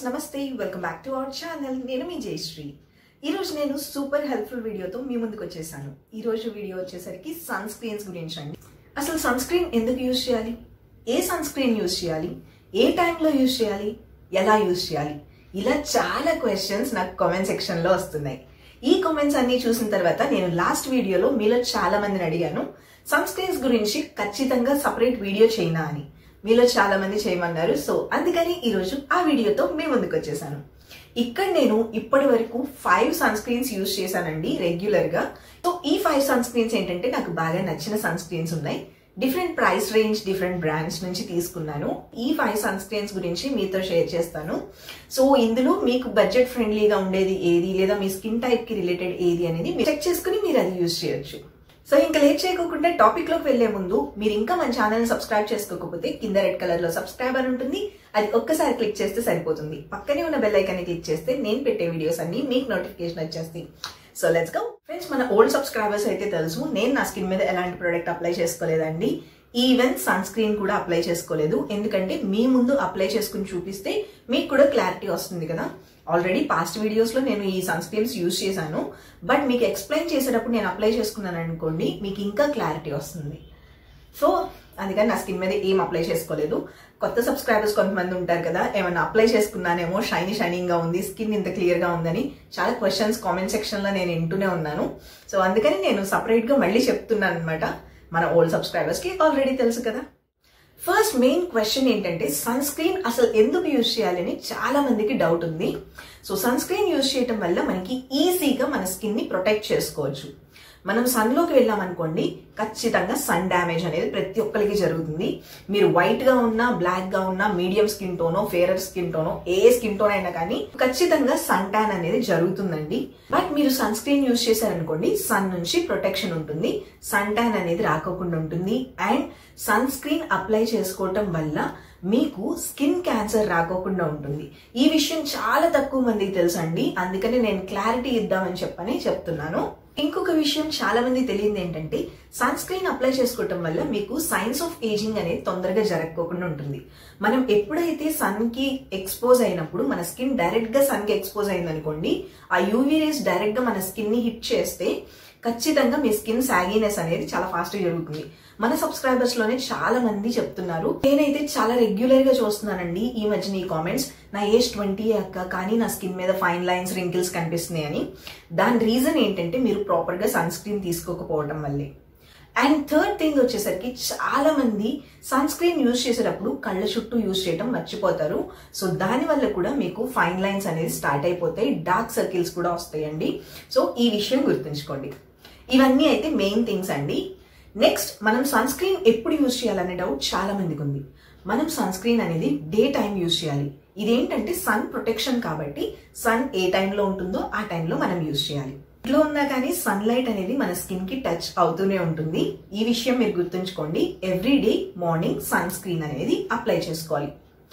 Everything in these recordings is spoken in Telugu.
నమస్తే welcome back to our channel. నేను మీ జయశ్రీ. ఈరోజు నేను సూపర్ హెల్ప్ఫుల్ వీడియోతో మీ ముందుకు వచ్చేసాను. ఈరోజు వీడియో వచ్చేసరికి సన్ స్క్రీన్స్ గురించి అండి. అసలు సన్ స్క్రీన్ ఎందుకు యూజ్ చేయాలి, ఏ సన్ స్క్రీన్ యూజ్ చేయాలి, ఏ టైంలో యూజ్ చేయాలి, ఎలా యూజ్ చేయాలి, ఇలా చాలా క్వశ్చన్స్ నాకు కామెంట్ సెక్షన్ లో వస్తున్నాయి. ఈ కామెంట్స్ అన్ని చూసిన తర్వాత నేను లాస్ట్ వీడియోలో మీలో చాలా మందిని అడిగాను సన్ స్క్రీన్స్ గురించి ఖచ్చితంగా సపరేట్ వీడియో చేయనా అని. మీలో చాలా మంది చేయమన్నారు. సో అందుకని ఈరోజు ఆ వీడియోతో మీ ముందుకు వచ్చేసాను. ఇక్కడ నేను ఇప్పటి వరకు 5 సన్ స్క్రీన్స్ యూజ్ చేశానండి రెగ్యులర్ గా. సో ఈ 5 సన్ స్క్రీన్స్ ఏంటంటే నాకు బాగా నచ్చిన సన్ స్క్రీన్స్ ఉన్నాయి. Different price range, different brands నుంచి తీసుకున్నాను. ఈ 5 సన్ స్క్రీన్స్ గురించి మీతో షేర్ చేస్తాను. సో ఇందులో మీకు బడ్జెట్ ఫ్రెండ్లీగా ఉండేది ఏది, లేదా మీ స్కిన్ టైప్ కి రిలేటెడ్ ఏది అనేది మీరు చెక్ చేసుకుని మీరు అది యూజ్ చేయొచ్చు. సో ఇంకా లేట్ చేయకుండా టాపిక్ లోకి వెళ్లే ముందు మీరు ఇంకా మన ఛానల్ సబ్స్క్రైబ్ చేసుకోకపోతే కింద రెడ్ కలర్ లో సబ్స్క్రైబ్ అని ఉంటుంది, అది ఒక్కసారి క్లిక్ చేస్తే సరిపోతుంది. పక్కనే ఉన్న బెల్ ఐకాన్ ని క్లిక్ చేస్తే నేను పెట్టే వీడియోస్ అన్ని మీకు నోటిఫికేషన్ వచ్చేస్తాయి. So let's go friends. మన ఓల్డ్ సబ్స్క్రైబర్స్ అయితే తెలుసు, నేను నా స్కిన్ మీద ఎలాంటి ప్రోడక్ట్ అప్లై చేసుకోలేదండి. ఈవెన్ సన్ స్క్రీన్ కూడా అప్లై చేసుకోలేదు. ఎందుకంటే మీ ముందు అప్లై చేసుకుని చూపిస్తే మీకు కూడా క్లారిటీ వస్తుంది కదా. ఆల్రెడీ పాస్ట్ వీడియోస్ లో నేను ఈ సన్ స్క్రీన్స్ యూజ్ చేశాను, బట్ మీకు ఎక్స్ప్లెయిన్ చేసేటప్పుడు నేను అప్లై చేసుకున్నాను అనుకోండి, మీకు ఇంకా క్లారిటీ వస్తుంది. సో అందుకని నా స్కిన్ మీద ఏం అప్లై చేసుకోలేదు. కొత్త సబ్స్క్రైబర్స్ కొంతమంది ఉంటారు కదా, ఏమైనా అప్లై చేసుకున్నానేమో, షైనింగ్ గా ఉంది, స్కిన్ ఇంత క్లియర్ గా ఉందని చాలా క్వశ్చన్స్ కామెంట్ సెక్షన్ లో నేను వింటూనే ఉన్నాను. సో అందుకని నేను సపరేట్ గా మళ్ళీ చెప్తున్నాను అనమాట. మన ఓల్డ్ సబ్స్క్రైబర్స్ కి ఆల్రెడీ తెలుసు కదా. ఫస్ట్ మెయిన్ క్వశ్చన్ ఏంటంటే సన్ స్క్రీన్ అసలు ఎందుకు యూజ్ చేయాలని చాలా మందికి డౌట్ ఉంది. సో సన్ స్క్రీన్ యూజ్ చేయడం వల్ల మనకి ఈజీగా మన స్కిన్ ని ప్రొటెక్ట్ చేసుకోవచ్చు. మనం సన్ లోకి వెళ్ళామనుకోండి, ఖచ్చితంగా సన్ డ్యామేజ్ అనేది ప్రతి ఒక్కరికి జరుగుతుంది. మీరు వైట్ గా ఉన్నా, బ్లాక్ గా ఉన్నా, మీడియం స్కిన్ టోనో, ఫేరర్ స్కిన్ టోనో, ఏ స్కిన్ టోన్ అయినా కానీ ఖచ్చితంగా సన్ ట్యాన్ అనేది జరుగుతుందండి. బట్ మీరు సన్ స్క్రీన్ యూజ్ చేశారనుకోండి, సన్ నుంచి ప్రొటెక్షన్ ఉంటుంది, సన్ ట్యాన్ అనేది రాకోకుండా ఉంటుంది. అండ్ సన్ స్క్రీన్ అప్లై చేసుకోవటం వల్ల మీకు స్కిన్ క్యాన్సర్ రాకోకుండా ఉంటుంది. ఈ విషయం చాలా తక్కువ మందికి తెలుసండి, అందుకని నేను క్లారిటీ ఇద్దామని చెప్తున్నాను. ఇంకొక విషయం చాలా మంది తెలియదు ఏంటంటే, సన్ స్క్రీన్ అప్లై చేసుకోవటం వల్ల మీకు సైన్స్ ఆఫ్ ఏజింగ్ అనేది తొందరగా జరగకోకుండా ఉంటుంది. మనం ఎప్పుడైతే సన్ కి ఎక్స్పోజ్ అయినప్పుడు, మన స్కిన్ డైరెక్ట్ గా సన్ కి ఎక్స్పోజ్ అయిందనుకోండి, ఆ యూవీ రేస్ డైరెక్ట్ గా మన స్కిన్ ని హిట్ చేస్తే ఖచ్చితంగా మీ స్కిన్ సాగీనెస్ అనేది చాలా ఫాస్ట్ గా జరుగుతుంది. మన సబ్స్క్రైబర్స్ లోనే చాలా మంది చెప్తున్నారు. నేనైతే చాలా రెగ్యులర్ గా చూస్తున్నానండి ఈ మధ్యన ఈ కామెంట్స్, నా ఏజ్ 20 అక్క, కానీ నా స్కిన్ మీద ఫైన్ లైన్స్, రింకిల్స్ కనిపిస్తున్నాయి అని. దాని రీజన్ ఏంటంటే మీరు ప్రాపర్ గా సన్ స్క్రీన్ తీసుకోకపోవడం వల్లే. అండ్ థర్డ్ థింగ్ వచ్చేసరికి చాలా మంది సన్ స్క్రీన్ యూజ్ చేసేటప్పుడు కళ్ళ చుట్టూ యూజ్ చేయడం మర్చిపోతారు. సో దాని వల్ల కూడా మీకు ఫైన్ లైన్స్ అనేది స్టార్ట్ అయిపోతాయి, డార్క్ సర్కిల్స్ కూడా వస్తాయండి. సో ఈ విషయం గుర్తుంచుకోండి. ఇవన్నీ అయితే మెయిన్ థింగ్స్ అండి. నెక్స్ట్, మనం సన్ స్క్రీన్ ఎప్పుడు యూజ్ చేయాలనే డౌట్ చాలా మందికి ఉంది. మనం సన్ స్క్రీన్ అనేది డే టైం యూజ్ చేయాలి. ఇదేంటంటే సన్ ప్రొటెక్షన్ కాబట్టి సన్ ఏ టైంలో ఉంటుందో ఆ టైంలో మనం యూజ్ చేయాలి. ఇంట్లో ఉన్నా కానీ సన్ లైట్ అనేది మన స్కిన్ కి టచ్ అవుతూనే ఉంటుంది. ఈ విషయం మీరు గుర్తుంచుకోండి. Every day morning sunscreen అనేది అప్లై చేసుకోవాలి.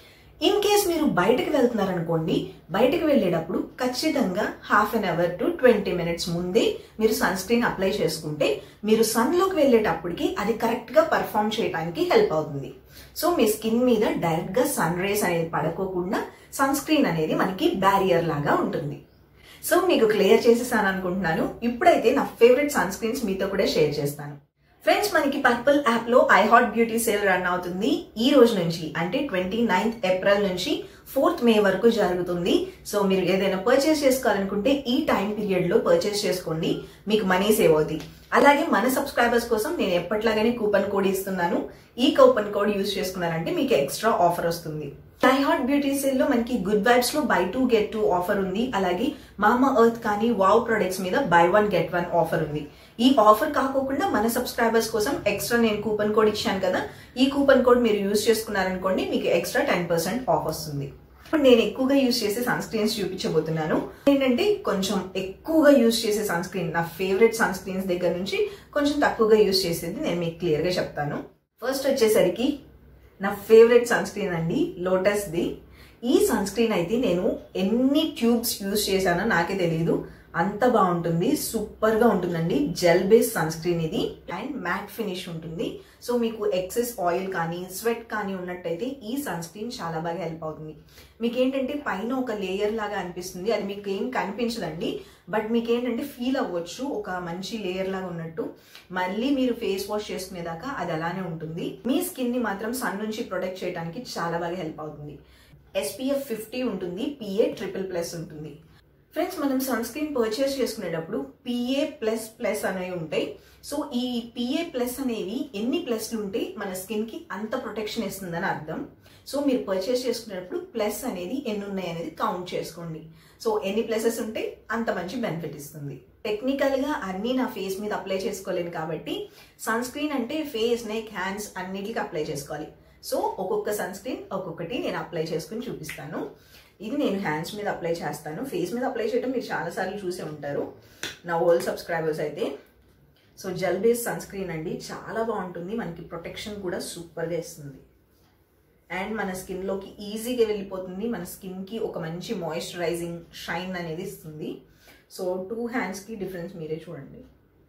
ఇన్ కేస్ మీరు బయటకు వెళ్తున్నారనుకోండి, బయటకు వెళ్ళేటప్పుడు ఖచ్చితంగా half an hour to 20 minutes ముందే మీరు సన్ స్క్రీన్ అప్లై చేసుకుంటే మీరు సన్ లోకి వెళ్ళేటప్పటికి అది కరెక్ట్ గా పర్ఫామ్ చేయడానికి హెల్ప్ అవుతుంది. సో మీ స్కిన్ మీద డైరెక్ట్ గా సన్ రేస్ అనేది పడకోకుండా సన్ స్క్రీన్ అనేది మనకి బ్యారియర్ లాగా ఉంటుంది. సో మీకు క్లియర్ చేసేసాను అనుకుంటున్నాను. ఇప్పుడైతే నా ఫేవరెట్ సన్ స్క్రీన్స్ మీతో కూడా షేర్ చేస్తాను. ఫ్రెండ్స్, మనకి పర్పుల్ యాప్ లో I heart beauty sale run అవుతుంది. ఈ రోజు నుంచి అంటే 29th ఏప్రిల్ నుంచి 4th మే వరకు జరుగుతుంది. సో మీరు ఏదైనా పర్చేస్ చేసుకోవాలనుకుంటే ఈ టైం పీరియడ్ లో పర్చేస్ చేసుకోండి, మీకు మనీ సేవ్ అవుతుంది. అలాగే మన సబ్స్క్రైబర్స్ కోసం నేను ఎప్పట్లాగానే కూపన్ కోడ్ ఇస్తున్నాను. ఈ కూపన్ కోడ్ యూజ్ చేసుకున్నారంటే మీకు ఎక్స్ట్రా ఆఫర్ వస్తుంది. ఐ హాట్ బ్యూటీ సేల్ లో మనకి గుడ్ వైబ్స్ లో buy 2 get 2 ఆఫర్ ఉంది. అలాగే మామా ఎర్త్ కానీ వావ్ ప్రొడక్ట్స్ మీద buy 1 get 1 ఆఫర్ ఉంది. ఈ ఆఫర్ కాకుండా మన సబ్స్క్రైబర్స్ కోసం ఎక్స్ట్రా నేను కూపన్ కోడ్ ఇచ్చాను కదా, ఈ కూపన్ కోడ్ మీరు యూజ్ చేసుకున్నారనుకోండి, మీకు ఎక్స్ట్రా 10% ఆఫ్ వస్తుంది. ఇప్పుడు నేను ఎక్కువగా యూజ్ చేసే సన్ స్క్రీన్స్ చూపించబోతున్నాను. ఏంటంటే కొంచెం ఎక్కువగా యూజ్ చేసే సన్ స్క్రీన్, నా ఫేవరెట్ సన్ స్క్రీన్స్ దగ్గర నుంచి కొంచెం తక్కువగా యూజ్ చేసేది నేను మీకు క్లియర్ గా చెప్తాను. ఫస్ట్ వచ్చేసరికి నా ఫేవరెట్ సన్ స్క్రీన్ అండి, లోటస్ ది. ఈ సన్ స్క్రీన్ అయితే నేను ఎన్ని ట్యూబ్స్ యూజ్ చేశానో నాకే తెలియదు. అంత బాగుంటుంది, సూపర్ గా ఉంటుందండి. జెల్ బేస్ సన్ స్క్రీన్ ఇది అండ్ మ్యాట్ ఫినిష్ ఉంటుంది. సో మీకు ఎక్సెస్ ఆయిల్ కానీ స్వెట్ కానీ ఉన్నట్టయితే ఈ సన్ స్క్రీన్ చాలా బాగా హెల్ప్ అవుతుంది. మీకు ఏంటంటే పైన ఒక లేయర్ లాగా అనిపిస్తుంది, అది మీకు ఏం కనిపించదండి, బట్ మీకు ఏంటంటే ఫీల్ అవ్వచ్చు ఒక మంచి లేయర్ లాగా ఉన్నట్టు. మళ్ళీ మీరు ఫేస్ వాష్ చేసుకునేదాకా అది అలానే ఉంటుంది. మీ స్కిన్ ని మాత్రం సన్ నుంచి ప్రొటెక్ట్ చేయడానికి చాలా బాగా హెల్ప్ అవుతుంది. SPF 50 ఉంటుంది, PA+++ ఉంటుంది. ఫ్రెండ్స్, మనం సన్ స్క్రీన్ పర్చేస్ చేసుకునేటప్పుడు PA++ అనేవి ఉంటాయి. సో ఈ PA+ అనేవి ఎన్ని ప్లస్లు ఉంటే మన స్కిన్ కి అంత ప్రొటెక్షన్ ఇస్తుందని అర్థం. సో మీరు పర్చేస్ చేసుకునేటప్పుడు ప్లస్ అనేది ఎన్ని ఉన్నాయి అనేది కౌంట్ చేసుకోండి. సో ఎన్ని ప్లసెస్ ఉంటే అంత మంచి బెనిఫిట్ ఇస్తుంది. టెక్నికల్ గా అన్ని నా ఫేస్ మీద అప్లై చేసుకోలేను కాబట్టి సన్ స్క్రీన్ అంటే ఫేస్, నెక్, హ్యాండ్స్ అన్నిటికీ అప్లై చేసుకోవాలి. సో ఒక్కొక్క సన్ స్క్రీన్ ఒక్కొక్కటి నేను అప్లై చేసుకుని చూపిస్తాను. ఇది నేను హ్యాండ్స్ మీద అప్లై చేస్తాను. ఫేస్ మీద అప్లై చేయడం మీరు చాలాసార్లు చూసే ఉంటారు నా ఓల్డ్ సబ్స్క్రైబర్స్ అయితే. So gel base sunscreen అండి, చాలా బాగుంటుంది. మనకి ప్రొటెక్షన్ కూడా సూపర్గా ఇస్తుంది అండ్ మన స్కిన్లోకి ఈజీగా వెళ్ళిపోతుంది. మన స్కిన్కి ఒక మంచి మాయిశ్చరైజింగ్ షైన్ అనేది ఇస్తుంది. సో 2 హ్యాండ్స్కి డిఫరెన్స్ మీరే చూడండి.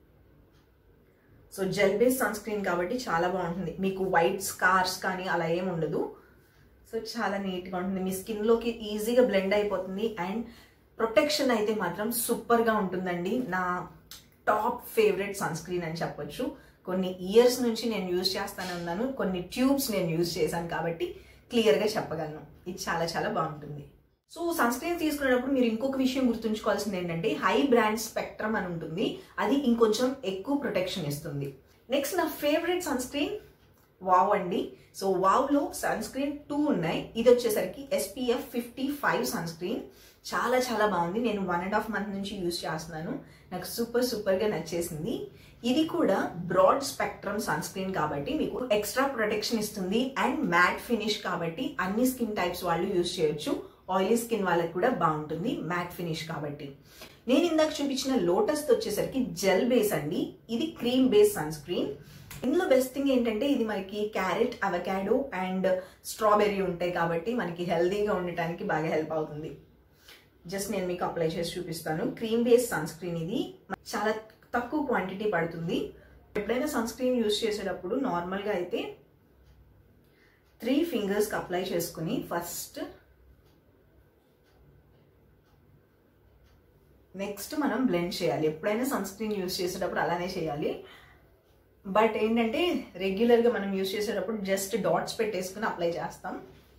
So gel base sunscreen కాబట్టి చాలా బాగుంటుంది. మీకు వైట్ స్కార్స్ కానీ అలా ఏమి ఉండదు. సో చాలా నీట్గా ఉంటుంది, మీ స్కిన్లోకి ఈజీగా బ్లెండ్ అయిపోతుంది అండ్ ప్రొటెక్షన్ అయితే మాత్రం సూపర్గా ఉంటుందండి. నా టాప్ ఫేవరెట్ సన్ స్క్రీన్ అని చెప్పొచ్చు. కొన్ని ఇయర్స్ నుంచి నేను యూజ్ చేస్తానే ఉన్నాను, కొన్ని ట్యూబ్స్ నేను యూజ్ చేశాను కాబట్టి క్లియర్గా చెప్పగలను. ఇది చాలా చాలా బాగుంటుంది. సో సన్ స్క్రీన్ తీసుకునేటప్పుడు మీరు ఇంకొక విషయం గుర్తుంచుకోవాల్సింది ఏంటంటే హై బ్రాండ్ స్పెక్ట్రమ్ అని ఉంటుంది, అది ఇంకొంచెం ఎక్కువ ప్రొటెక్షన్ ఇస్తుంది. నెక్స్ట్ నా ఫేవరెట్ సన్ స్క్రీన్ వావ్ అండి. సో వావ్ లో సన్ స్క్రీన్ 2 ఉన్నాయి. ఇది వచ్చేసరికి SPF 55 సన్ స్క్రీన్. చాలా చాలా బాగుంది. నేను 1.5 month నుంచి యూజ్ చేస్తున్నాను. నాకు సూపర్ గా నచ్చేసింది. ఇది కూడా బ్రాడ్ స్పెక్ట్రమ్ సన్ స్క్రీన్ కాబట్టి మీకు ఎక్స్ట్రా ప్రొటెక్షన్ ఇస్తుంది అండ్ మ్యాట్ ఫినిష్ కాబట్టి అన్ని స్కిన్ టైప్స్ వాళ్ళు యూజ్ చేయొచ్చు. ఆయిలీ స్కిన్ వాళ్ళకి కూడా బాగుంటుంది, మ్యాట్ ఫినిష్ కాబట్టి. నేను ఇందాక చూపించిన లోటస్ వచ్చేసరికి జెల్ బేస్ అండి. ఇది క్రీమ్ బేస్ సన్ స్క్రీన్. ఇందులో బెస్ట్ థింగ్ ఏంటంటే ఇది మనకి క్యారెట్, అవకాడో అండ్ స్ట్రాబెర్రీ ఉంటాయి కాబట్టి మనకి హెల్దీగా ఉండటానికి బాగా హెల్ప్ అవుతుంది. జస్ట్ నేను మీకు అప్లై చేసి చూపిస్తాను. క్రీమ్ బేస్ సన్ స్క్రీన్ ఇది చాలా తక్కువ క్వాంటిటీ పడుతుంది. ఎప్పుడైనా సన్ స్క్రీన్ యూజ్ చేసేటప్పుడు నార్మల్గా అయితే 3 fingers అప్లై చేసుకుని ఫస్ట్ నెక్స్ట్ మనం బ్లెండ్ చేయాలి. ఎప్పుడైనా సన్ స్క్రీన్ యూజ్ చేసేటప్పుడు అలానే చేయాలి. బట్ ఏంటంటే రెగ్యులర్గా మనం యూజ్ చేసేటప్పుడు జస్ట్ డాట్స్ పెట్టేసుకుని అప్లై చేస్తాం.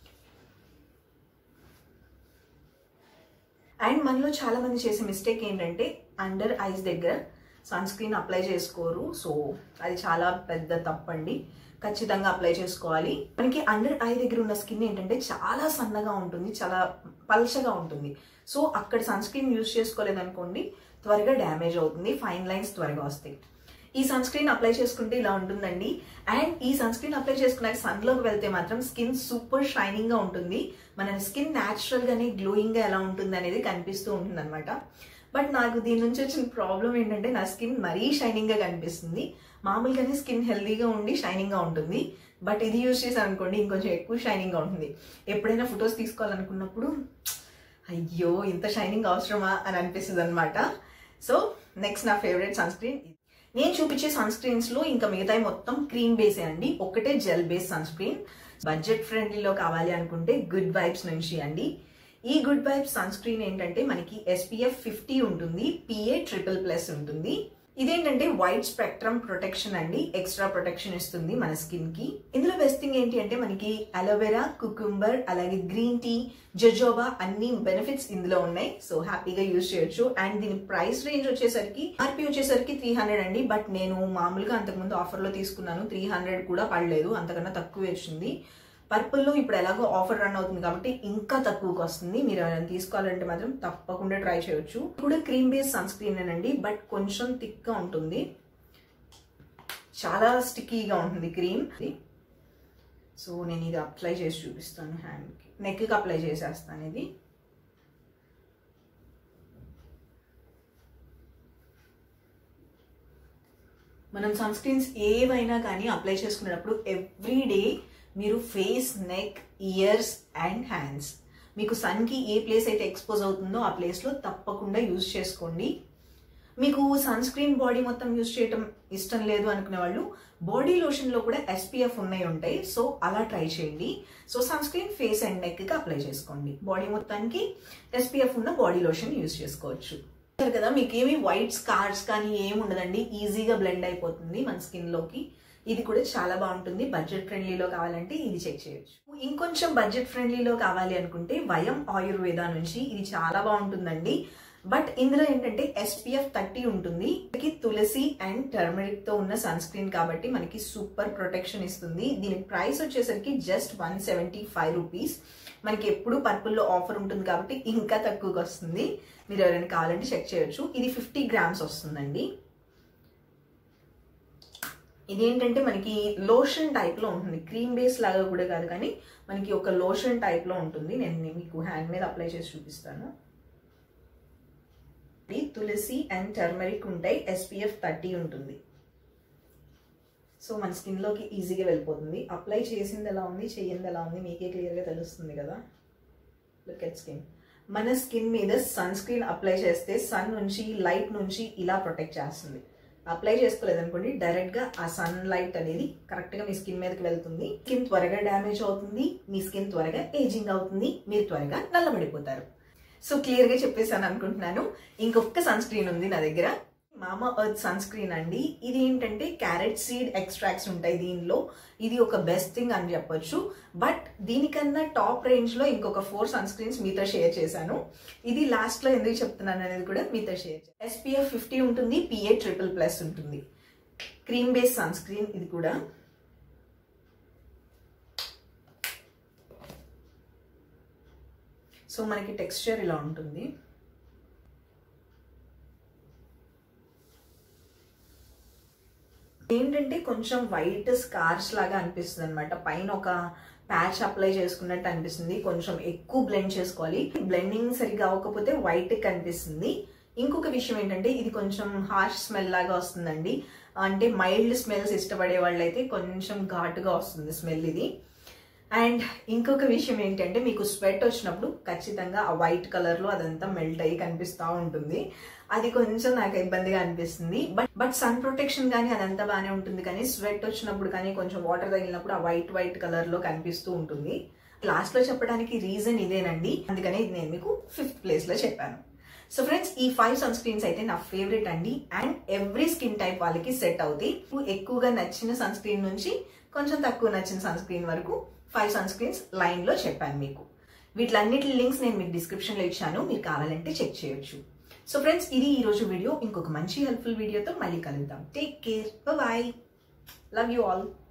అండ్ మనలో చాలా మంది చేసే మిస్టేక్ ఏంటంటే అండర్ ఐస్ దగ్గర సన్ స్క్రీన్ అప్లై చేసుకోరు. సో అది చాలా పెద్ద తప్పండి. ఖచ్చితంగా అప్లై చేసుకోవాలి. మనకి అండర్ ఐ దగ్గర ఉన్న స్కిన్ ఏంటంటే చాలా సన్నగా ఉంటుంది, చాలా పల్చగా ఉంటుంది. సో అక్కడ సన్ స్క్రీన్ యూజ్ చేసుకోలేదనుకోండి త్వరగా డ్యామేజ్ అవుతుంది, ఫైన్ లైన్స్ త్వరగా వస్తాయి. ఈ సన్ స్క్రీన్ అప్లై చేసుకుంటే ఇలా ఉంటుందండి. అండ్ ఈ సన్ స్క్రీన్ అప్లై చేసుకున్నాక సన్లోకి వెళ్తే మాత్రం స్కిన్ సూపర్ షైనింగ్ గా ఉంటుంది. మన స్కిన్ న్యాచురల్ గానే గ్లోయింగ్ గా ఎలా ఉంటుంది అనేది కనిపిస్తూ ఉంటుంది అనమాట. బట్ నాకు దీని నుంచి వచ్చిన ప్రాబ్లం ఏంటంటే నా స్కిన్ మరీ షైనింగ్ గా కనిపిస్తుంది. మామూలుగానే స్కిన్ హెల్దీగా ఉండి షైనింగ్ గా ఉంటుంది, బట్ ఇది యూజ్ చేశాను అనుకోండి ఇంకొంచెం ఎక్కువ షైనింగ్ గా ఉంటుంది. ఎప్పుడైనా ఫొటోస్ తీసుకోవాలనుకున్నప్పుడు అయ్యో ఇంత షైనింగ్ అవసరమా అని అనిపిస్తుంది అనమాట. సో నెక్స్ట్ నా ఫేవరెట్ సన్ స్క్రీన్. నేను చూపించే సన్ స్క్రీన్స్ లో ఇంకా మిగతాయి మొత్తం క్రీమ్ బేసే అండి, ఒకటే gel base sunscreen. Budget ఫ్రెండ్లీలో కావాలి అనుకుంటే గుడ్ వైబ్స్ నుంచి అండి. ఈ గుడ్ వైబ్స్ సన్ స్క్రీన్ ఏంటంటే మనకి SPF 50 ఉంటుంది, PA+++ ఉంటుంది. ఇదేంటంటే వైడ్ స్పెక్ట్రమ్ ప్రొటెక్షన్ అండి, ఎక్స్ట్రా ప్రొటెక్షన్ ఇస్తుంది మన స్కిన్ కి. ఇందులో బెస్ట్ థింగ్ ఏంటి అంటే మనకి అలోవెరా, కుకుంబర్, అలాగే గ్రీన్ టీ, జోజోబా అన్ని బెనిఫిట్స్ ఇందులో ఉన్నాయి. సో హ్యాపీగా యూజ్ చేయొచ్చు. అండ్ దీని ప్రైస్ రేంజ్ వచ్చేసరికి RP వచ్చేసరికి 300 అండి. బట్ నేను మామూలుగా అంతకుముందు ఆఫర్ లో తీసుకున్నాను, 300 కూడా పడలేదు, అంతకన్నా తక్కువ వచ్చింది. పర్పుల్ లో ఇప్పుడు ఎలాగో ఆఫర్ రన్ అవుతుంది కాబట్టి ఇంకా తక్కువకి వస్తుంది. మీరు ఏమైనా తీసుకోవాలంటే మాత్రం తప్పకుండా ట్రై చేయొచ్చు. కూడా క్రీమ్ బేస్ సన్ స్క్రీన్ అండి, బట్ కొంచెం థిక్ గా ఉంటుంది, చాలా స్టిక్కీగా ఉంటుంది క్రీమ్. సో నేను ఇది అప్లై చేసి చూపిస్తాను. హ్యాండ్కి, నెక్కి అప్లై చేసేస్తాను. ఇది మనం సన్ స్క్రీన్స్ ఏవైనా కానీ అప్లై చేసుకునేటప్పుడు ఎవ్రీ డే మీరు face, neck, ears and hands మీకు సన్కి ఏ ప్లేస్ అయితే ఎక్స్పోజ్ అవుతుందో ఆ ప్లేస్లో తప్పకుండా యూజ్ చేసుకోండి. మీకు సన్ స్క్రీన్ బాడీ మొత్తం యూజ్ చేయటం ఇష్టం లేదు అనుకునే వాళ్ళు బాడీ లోషన్లో కూడా SPF ఉంటాయి. సో అలా ట్రై చేయండి. So sunscreen face and నెక్కి అప్లై చేసుకోండి. బాడీ మొత్తానికి SPF ఉన్న బాడీ లోషన్ యూజ్ చేసుకోవచ్చు కదా. మీకు ఏమి వైట్ స్కార్స్ కానీ ఏమి ఉండదండి, ఈజీగా బ్లెండ్ అయిపోతుంది మన స్కిన్ లోకి. ఇది కూడా చాలా బాగుంటుంది. బడ్జెట్ ఫ్రెండ్లీలో కావాలంటే ఇది చెక్ చేయొచ్చు. ఇంకొంచెం బడ్జెట్ ఫ్రెండ్లీలో కావాలి అనుకుంటే వయం ఆయుర్వేద నుంచి ఇది చాలా బాగుంటుందండి. బట్ ఇందులో ఏంటంటే SPF 30 ఉంటుంది. తులసి అండ్ టర్మరిక్ తో ఉన్న సన్ స్క్రీన్ కాబట్టి మనకి సూపర్ ప్రొటెక్షన్ ఇస్తుంది. దీని ప్రైస్ వచ్చేసరికి జస్ట్ 175 రూపీస్. మనకి ఎప్పుడు పర్పుల్లో ఆఫర్ ఉంటుంది కాబట్టి ఇంకా తక్కువగా వస్తుంది. మీరు ఎవరైనా కావాలంటే చెక్ చేయొచ్చు. ఇది 50 గ్రామ్స్ వస్తుందండి. ఇదేంటంటే మనకి లోషన్ టైప్ లో ఉంటుంది, క్రీమ్ బేస్ లాగా కూడా కాదు కానీ మనకి ఒక లోషన్ టైప్ లో ఉంటుంది. నేను మీకు హ్యాండ్ మీద అప్లై చేసి చూపిస్తాను. తులసి అండ్ టర్మరిక్ ఉంటాయి, SPF 30 ఉంటుంది. సో మన స్కిన్ లోకి ఈజీగా వెళ్ళిపోతుంది. అప్లై చేసింది ఎలా ఉంది, చెయ్యింది ఎలా ఉంది మీకే క్లియర్ గా తెలుస్తుంది కదా. Look at skin. మన స్కిన్ మీద సన్ స్క్రీన్ అప్లై చేస్తే సన్ నుంచి లైట్ నుంచి ఇలా ప్రొటెక్ట్ చేస్తుంది. అప్లై చేసుకోలేదనుకోండి డైరెక్ట్ గా ఆ సన్ లైట్ అనేది కరెక్ట్ గా మీ స్కిన్ మీదకి వెళ్తుంది. స్కిన్ త్వరగా డ్యామేజ్ అవుతుంది, మీ స్కిన్ త్వరగా ఏజింగ్ అవుతుంది, మీరు త్వరగా నల్లబడిపోతారు. సో క్లియర్ గా చెప్పేసాను అనుకుంటున్నాను. ఇంకొక సన్ స్క్రీన్ ఉంది నా దగ్గర, మామా ఎర్త్ సన్ స్క్రీన్ అండి. ఇది ఏంటంటే క్యారెట్ సీడ్ ఎక్స్ట్రాక్ట్స్ ఉంటాయి దీనిలో. ఇది ఒక బెస్ట్ థింగ్ అని చెప్పొచ్చు. బట్ దీనికన్నా టాప్ రేంజ్ లో ఇంకొక 4 సన్ స్క్రీన్స్ మీతో షేర్ చేశాను. ఇది లాస్ట్ లో ఎందుకు చెప్తున్నాను అనేది కూడా మీతో షేర్ చేశాను. SPF 50 ఉంటుంది, PA+++ ఉంటుంది. క్రీమ్ బేస్ సన్ స్క్రీన్ ఇది కూడా. సో మనకి టెక్స్చర్ ఇలా ఉంటుంది. ఏంటంటే కొంచెం వైట్ స్కార్స్ లాగా అనిపిస్తుంది అనమాట. పైన ఒక ప్యాచ్ అప్లై చేసుకున్నట్టు అనిపిస్తుంది. కొంచెం ఎక్కువ బ్లెండ్ చేసుకోవాలి. బ్లెండింగ్ సరిగా అవ్వకపోతే వైట్ కనిపిస్తుంది. ఇంకొక విషయం ఏంటంటే ఇది కొంచెం హార్ష్ స్మెల్ లాగా వస్తుందండి. అంటే మైల్డ్ స్మెల్స్ ఇష్టపడే వాళ్ళైతే కొంచెం ఘాటుగా వస్తుంది స్మెల్ ఇది. అండ్ ఇంకొక విషయం ఏంటంటే మీకు స్వెట్ వచ్చినప్పుడు ఖచ్చితంగా ఆ వైట్ కలర్ లో అదంతా మెల్ట్ అయ్యి కనిపిస్తూ ఉంటుంది. అది కొంచెం నాకు ఇబ్బందిగా అనిపిస్తుంది. బట్ సన్ ప్రొటెక్షన్ కానీ అదంతా బాగానే ఉంటుంది, కానీ స్వెట్ వచ్చినప్పుడు కానీ కొంచెం వాటర్ తగిలినప్పుడు ఆ వైట్ కలర్ లో కనిపిస్తూ ఉంటుంది. లాస్ట్ లో చెప్పడానికి రీజన్ ఇదేనండి. అందుకనే ఇది నేను మీకు 5th ప్లేస్ లో చెప్పాను. సో ఫ్రెండ్స్, ఈ 5 సన్ స్క్రీన్స్ అయితే నా ఫేవరెట్ అండి. అండ్ ఎవ్రీ స్కిన్ టైప్ వాళ్ళకి సెట్ అవుతాయి. ఎక్కువగా నచ్చిన సన్ స్క్రీన్ నుంచి కొంచెం తక్కువ నచ్చిన సన్ స్క్రీన్ వరకు 5 సన్ స్క్రీన్స్ లైన్ లో చెప్పాను మీకు. వీటిలన్నిటి లింక్స్ నేను మీకు డిస్క్రిప్షన్ లో ఇచ్చాను, మీరు కావాలంటే చెక్ చేయొచ్చు. సో ఫ్రెండ్స్, ఇది ఈ రోజు వీడియో. ఇంకొక మంచి హెల్ప్ఫుల్ వీడియోతో మళ్ళీ కలుద్దాం. Take care, bye, love you all.